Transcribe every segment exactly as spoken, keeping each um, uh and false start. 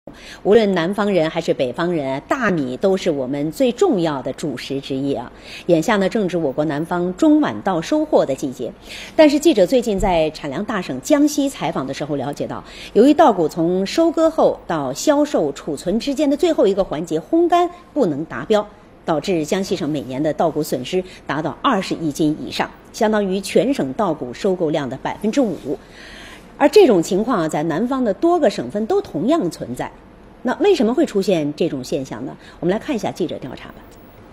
无论南方人还是北方人，大米都是我们最重要的主食之一啊。眼下呢，正值我国南方中晚稻收获的季节。但是记者最近在产粮大省江西采访的时候了解到，由于稻谷从收割后到销售、储存之间的最后一个环节烘干不能达标，导致江西省每年的稻谷损失达到二十亿斤以上，相当于全省稻谷收购量的百分之五。而这种情况在南方的多个省份都同样存在。那为什么会出现这种现象呢？我们来看一下记者调查吧。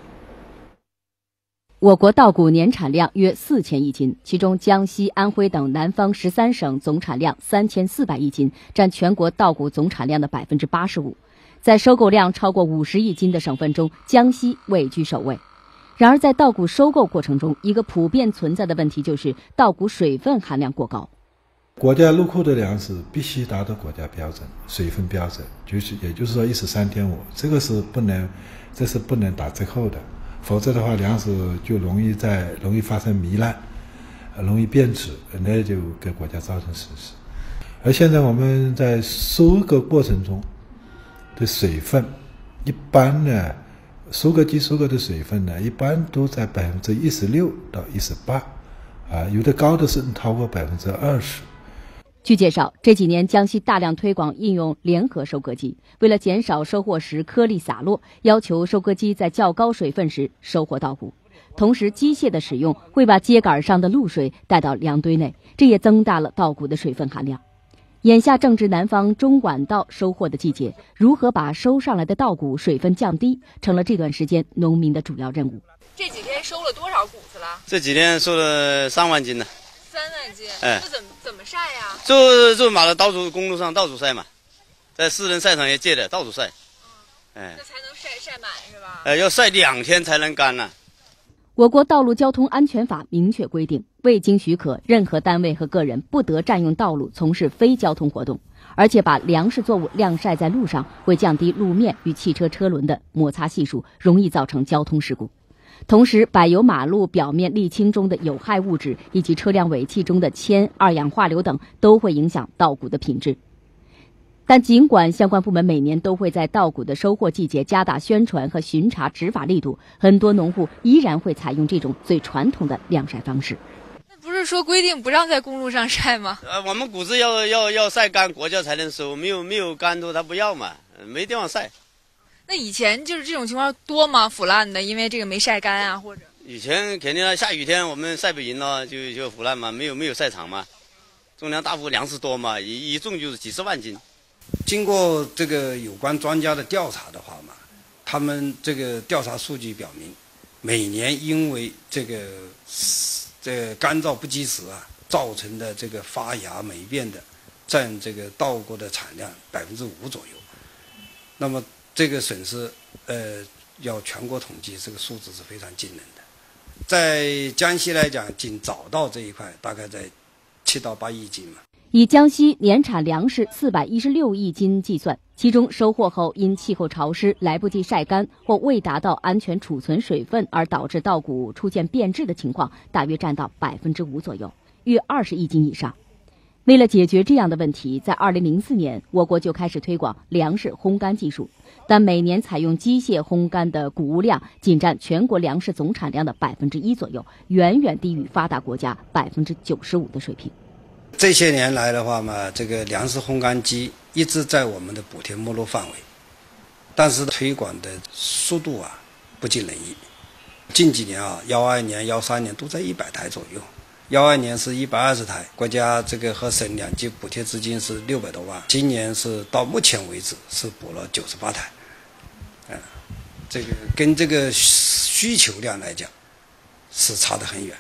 我国稻谷年产量约四千亿斤，其中江西、安徽等南方十三省总产量三千四百亿斤，占全国稻谷总产量的百分之八十五。在收购量超过五十亿斤的省份中，江西位居首位。然而，在稻谷收购过程中，一个普遍存在的问题就是稻谷水分含量过高。 国家入库的粮食必须达到国家标准，水分标准，就是也就是说一十三点五，这个是不能，这是不能打折扣的，否则的话粮食就容易在容易发生糜烂，容易变质，那就给国家造成损失。而现在我们在收割过程中的水分，一般呢，收割机收割的水分呢，一般都在百分之一十六到一十八，啊，有的高的是超过百分之二十。 据介绍，这几年江西大量推广应用联合收割机，为了减少收获时颗粒洒落，要求收割机在较高水分时收获稻谷。同时，机械的使用会把秸秆上的露水带到粮堆内，这也增大了稻谷的水分含量。眼下正值南方中晚稻收获的季节，如何把收上来的稻谷水分降低，成了这段时间农民的主要任务。 这几天收了多少谷子了？ 这几天收了三万斤呢。 三万斤， 哎， 这怎么怎么晒呀？ 就就马上到处公路上到处晒嘛，在私人晒场也借的，到处晒。 嗯，哎，那才能晒晒满是吧？ 哎，要晒两天才能干呢。 我国道路交通安全法明确规定，未经许可，任何单位和个人不得占用道路从事非交通活动，而且把粮食作物晾晒在路上，会降低路面与汽车车轮的摩擦系数，容易造成交通事故。同时，柏油马路表面沥青中的有害物质以及车辆尾气中的铅、二氧化硫等都会影响稻谷的品质。但尽管相关部门每年都会在稻谷的收获季节加大宣传和巡查执法力度，很多农户依然会采用这种最传统的晾晒方式。 那不是说规定不让在公路上晒吗？ 呃，我们谷子要要要晒干，国家才能收，没有没有干头他不要嘛，没地方晒。 那以前就是这种情况多吗？腐烂的，因为这个没晒干啊，或者以前肯定啊，下雨天我们晒不赢了，就就腐烂嘛，没有没有晒场嘛。种粮大户粮食多嘛，一一种就是几十万斤。 经过这个有关专家的调查的话嘛，他们这个调查数据表明，每年因为这个这个干燥不及时啊，造成的这个发芽霉变的，占这个稻谷的产量百分之五左右。那么这个损失，呃，要全国统计，这个数字是非常惊人的。在江西来讲，仅早稻这一块，大概在七到八亿斤嘛。 以江西年产粮食四百一十六亿斤计算，其中收获后因气候潮湿来不及晒干或未达到安全储存水分而导致稻谷出现变质的情况，大约占到百分之五左右，约二十亿斤以上。为了解决这样的问题，在二零零四年，我国就开始推广粮食烘干技术，但每年采用机械烘干的谷物量仅占全国粮食总产量的百分之一左右，远远低于发达国家百分之九十五的水平。 这些年来的话嘛，这个粮食烘干机一直在我们的补贴目录范围，但是推广的速度啊不尽人意。近几年啊，幺二年、幺三年都在一百台左右。幺二年是一百二十台，国家这个和省两级补贴资金是六百多万，今年是到目前为止是补了九十八台，嗯，这个跟这个需求量来讲是差得很远。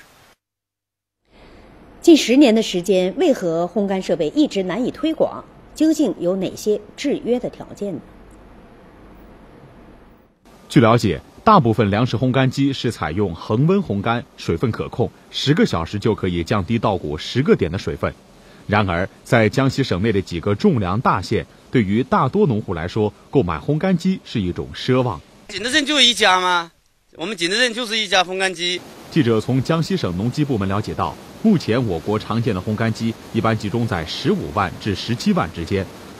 近十年的时间，为何烘干设备一直难以推广？究竟有哪些制约的条件呢？ 据了解，大部分粮食烘干机是采用恒温烘干，水分可控，十个小时就可以降低稻谷十个点的水分。然而，在江西省内的几个种粮大县，对于大多农户来说，购买烘干机是一种奢望。 景德镇就一家吗？我们景德镇就是一家烘干机。 记者从江西省农机部门了解到，目前我国常见的烘干机一般集中在十五万至十七万之间，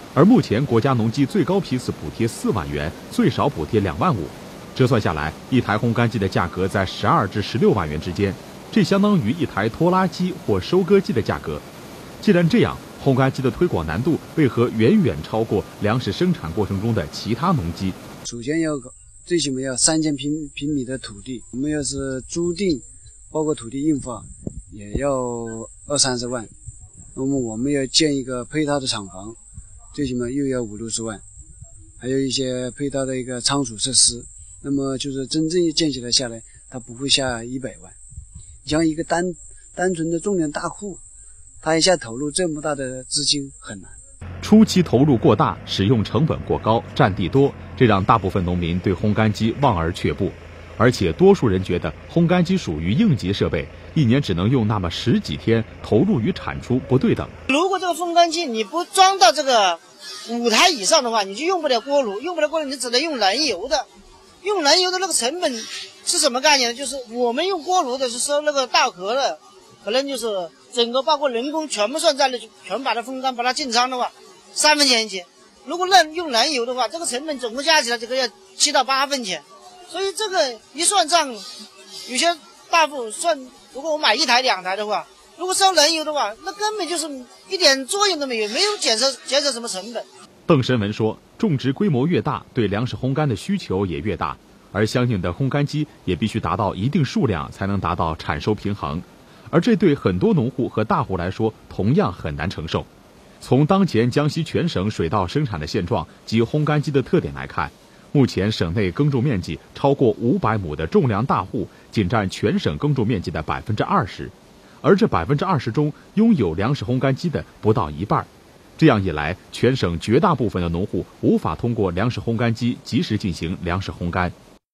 而目前国家农机最高批次补贴四万元，最少补贴两万五，折算下来，一台烘干机的价格在十二至十六万元之间，这相当于一台拖拉机或收割机的价格。既然这样，烘干机的推广难度为何远远超过粮食生产过程中的其他农机？ 首先要最起码要三千平平米的土地，我们要是租赁，包括土地印发，也要二三十万。那么我们要建一个配套的厂房，最起码又要五六十万，还有一些配套的一个仓储设施。那么就是真正建起来下来，它不会下一百万。像一个单单纯的种粮大户，它一下投入这么大的资金很难。 初期投入过大，使用成本过高，占地多，这让大部分农民对烘干机望而却步。而且多数人觉得烘干机属于应急设备，一年只能用那么十几天，投入与产出不对等。 如果这个烘干机你不装到这个五台以上的话，你就用不了锅炉，用不了锅炉，你只能用燃油的。用燃油的那个成本是什么概念呢？就是我们用锅炉的是收那个大壳的，可能就是整个包括人工全部算在内，全把它风干把它进仓的话，三分钱一斤。如果让用燃油的话，这个成本总共加起来这个要七到八分钱。所以这个一算账，有些大户算，如果我买一台两台的话，如果烧燃油的话，那根本就是一点作用都没有，没有减少减少什么成本。 邓申文说，种植规模越大，对粮食烘干的需求也越大，而相应的烘干机也必须达到一定数量才能达到产收平衡，而这对很多农户和大户来说同样很难承受。从当前江西全省水稻生产的现状及烘干机的特点来看，目前省内耕种面积超过五百亩的种粮大户仅占全省耕种面积的百分之二十，而这百分之二十中拥有粮食烘干机的不到一半。这样一来，全省绝大部分的农户无法通过粮食烘干机及时进行粮食烘干。